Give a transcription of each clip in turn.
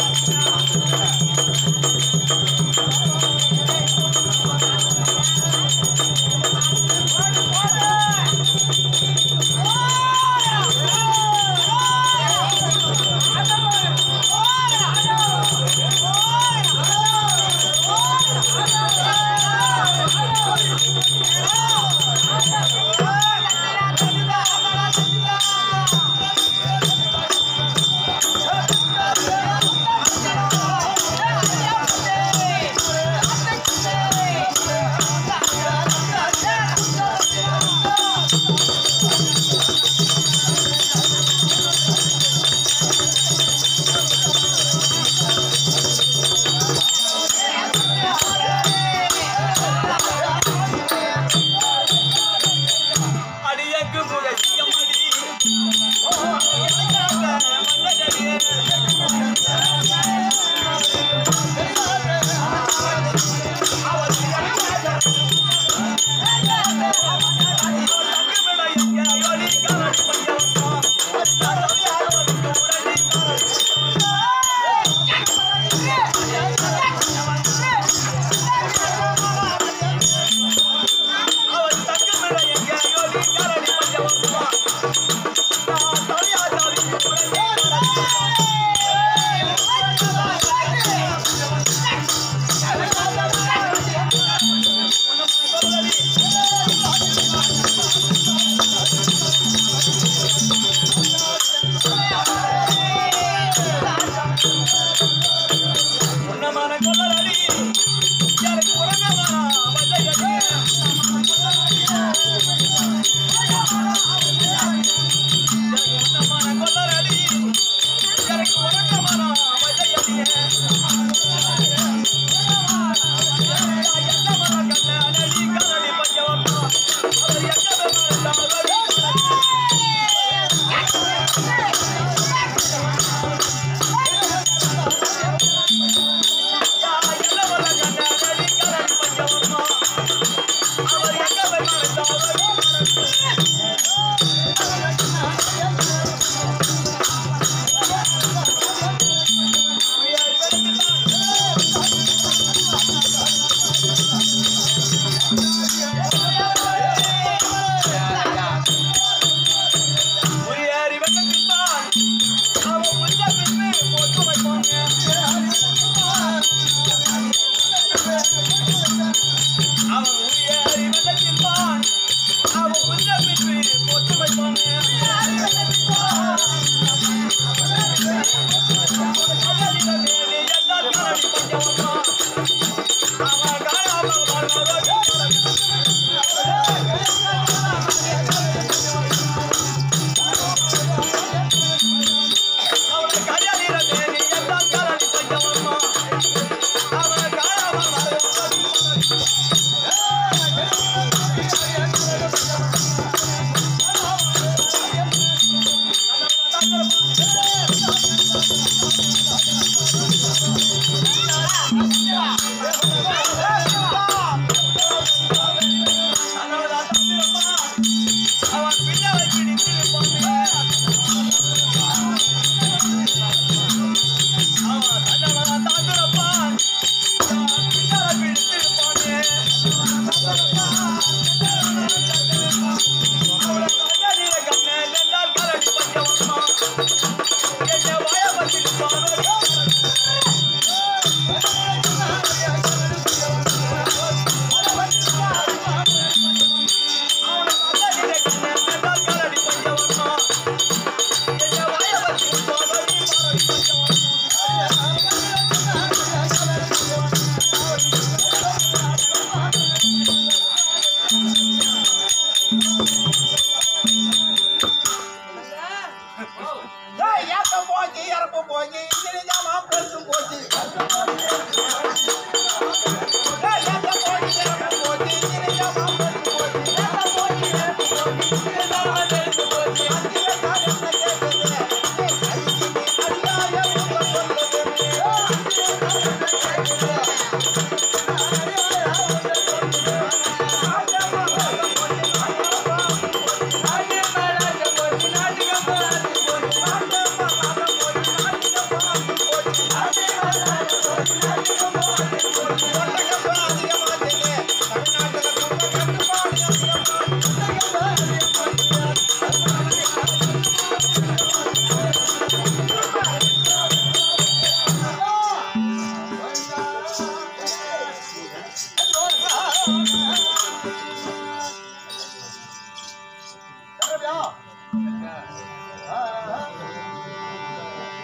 I'm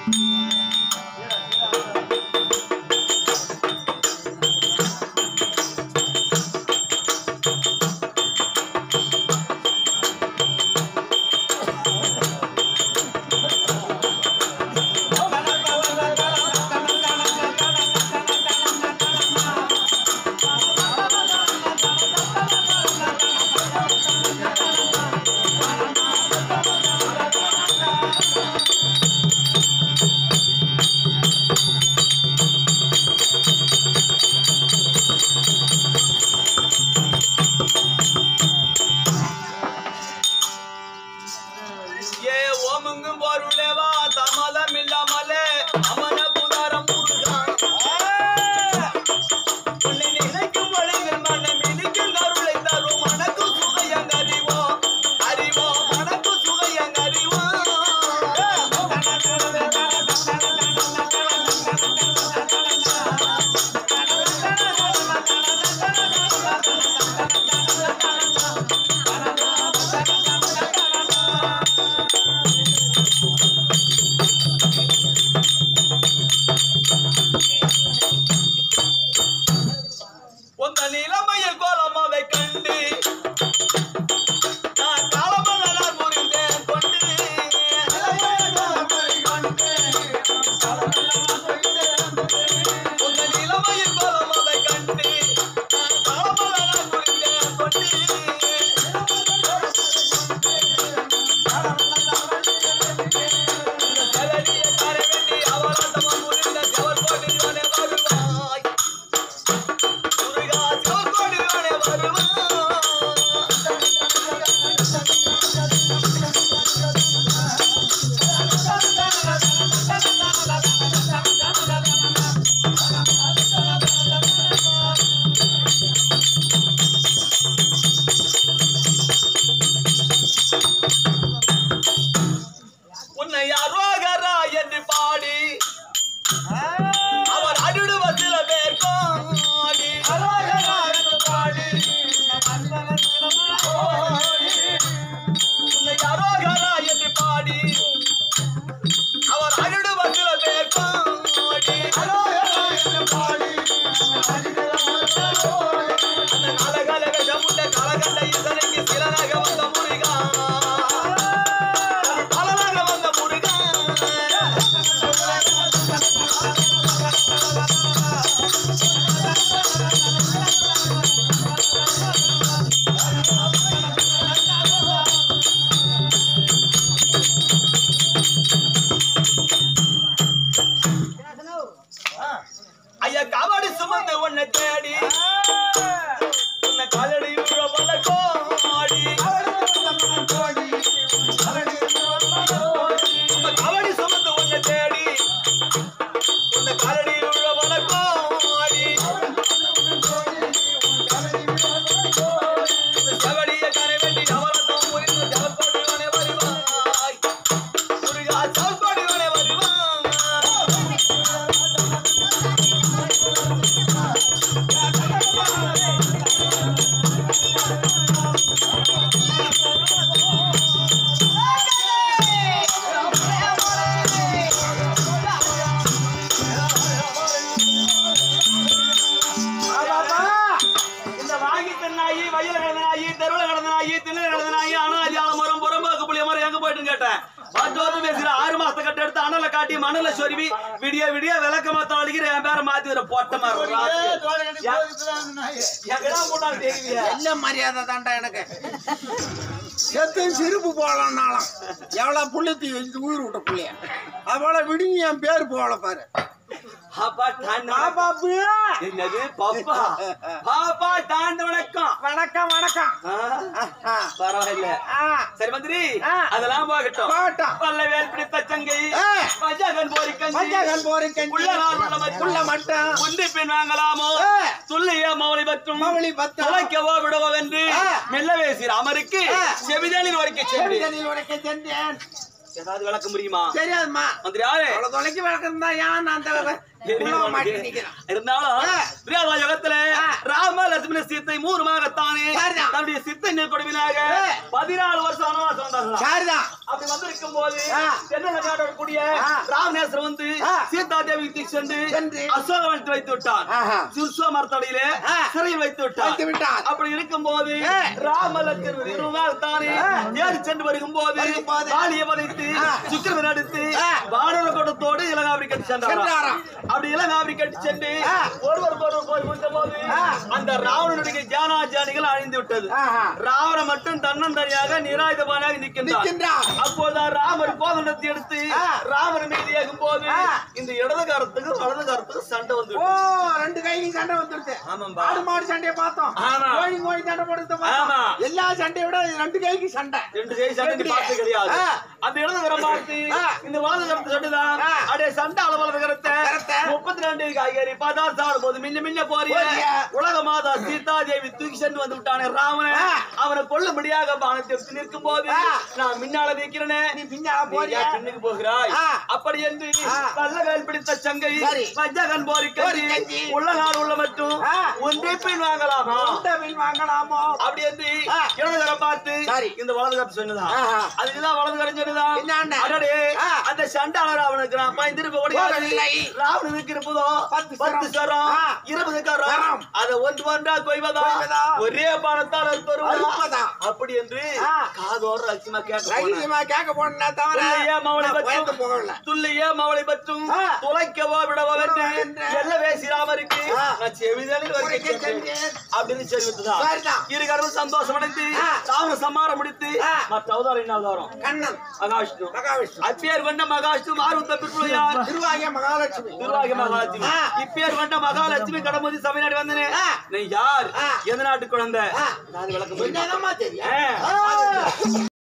சிரிப்பு போடலாம் எவ்வளவு புள்ளி உயிர் விட்ட புள்ளைய அவளை விடுங்க என் பேரு போல பாரு என்னது பாப்பா பாப்பா தாண்ட வணக்கம் வணக்கம் வணக்கம் பரவாயில்ல சரி மந்திரி அதெல்லாம் போகட்டும் பல்லவேல் பிடித்த சங்கை மஜகன் போரிக்கஞ்சி உள்ள மட்டும் உண்டி பின் வாங்கலாமோ துல்லிய மௌலி பற்றும் துளைக்கவோ விடவோ என்று மெல்லவேசி ராமருக்கு செவிதனில் உரைக்க சென்றேன் ஏதாவது விளக்க முடியுமா? தெரியாதுமா மந்திரி யாரு தொலைக்கு விளக்கம் தான். ஏன் அந்த இருந்தாலும் யுகத்துல ராம லட்சுமண சீத்தை 3 மாகத்தானே தன்னுடைய சித்தை கொடுமையாக 14 வருஷம் வனவாசம் வந்தாங்க. அப்படி வந்திருக்கும் போது தென்னக்கூடிய ராமநேசர் வந்து சீதா தேவி சென்று அசோகவனத்தில் வைத்து விட்டார். சுர்சோ மரத்தடியிலே சிறையில் வைத்து விட்டார். அப்படி இருக்கும் போது ராம லட்சுமணர் இருவருமாகத்தானே ஏறி சென்று வருகும் போது வாலியை வதைத்து சுக்கிரவன் அடித்து வானர கூட்டத்தோடு இலங்காவிற்கு கட்டி சென்றார். அப்படி இலங்காவிற்கு கட்டி சென்று ஒருவர் போது அந்த ராவணனுடைய ஜானாஜானிகள் அழிந்து விட்டது. ராவணன் மட்டும் தன்னந்தனியாக நிராயுதபானாக நிற்கின்றார். அப்போது ராமர் கோதண்டத்தை எடுத்து ராமர் மீது ஏகும் போது இந்த இடது கரத்துக்கு வலது கரத்துக்கு சண்டை வந்து 2 கையிலும் சண்டை வந்துருச்சு. ஆடு மாடு சண்டையை பார்த்தோம், கோழி சண்டை போடுறது பார்த்தோம். எல்லா சண்டையை விட 2 கைக்கு சண்டை. 2 கை சண்டை பார்த்து கிடையாது. அந்த இடது கரம் பார்த்து இந்த வலது கரத்து சண்டைதான். அப்படியே சண்டை அளவலது கரத்தை 32 காய்கறி பதார்த்தம் சாப்பிடும் போது மின்ன போறிய உலக மாதா சீதா தேவி தூக்கி சென்று வந்து விட்டானே ராவண. அவனை கொல்ல முடியாத பானத்தை எடுத்து நிற்கும் போது நான் முன்னால நிற்கிறேனே, நீ பின்னால போறியா, பின்னுக்கு போகிறாய். அப்படி என்று நல்ல வேல் பிடித்த சங்கை வஞ்சகன் போரிக்கஞ்சி உள்ள நாள் உள்ள மட்டும் ஒன்றே பின் வாங்கலாமா அப்படி என்று இடதுகரம் பார்த்து இந்த வலதுகரம் சொன்னதான். அதுதான் வலதுகரம் சொன்னதான். அந்த சண்டாளர் அவனுக்கு நான் திரும்ப ஓடியாதில்லை. ராவணனுக்கு இருப்பதோ 10 சரம் 20 கரம். அதை ஒன்றா கொய்வதா ஒரே பானத்தால் தருவதா அப்படி என்று காதோர் ரகசியமா கேட்க போனா துல்லியே மவளை பற்றும் துளைக்கவோ விடவோ என்று எல்ல பேசிராமருக்கு நான் செவிதலில் அப்படின்னு தெரிவித்துதான். இருகரும் சந்தோஷம் அடைந்து ராவண சம்மாரம் முடித்து மற்ற அவதாரம் என்ன அவதாரம்? கண்ணன் மகாவிஷ்ணு. அப்பேர் கொண்ட மகாவிஷ்ணு ஆர்வத்தை பிற்புள்ளார் திருவாகிய மகாலட்சுமி. இப்பேர் கொண்ட மகாலட்சுமி கடமுதி சபைநாடு வந்தனே. நீ யார்? எந்த நாட்டு குழந்தை? நான் விளக்கம் தெரியும்.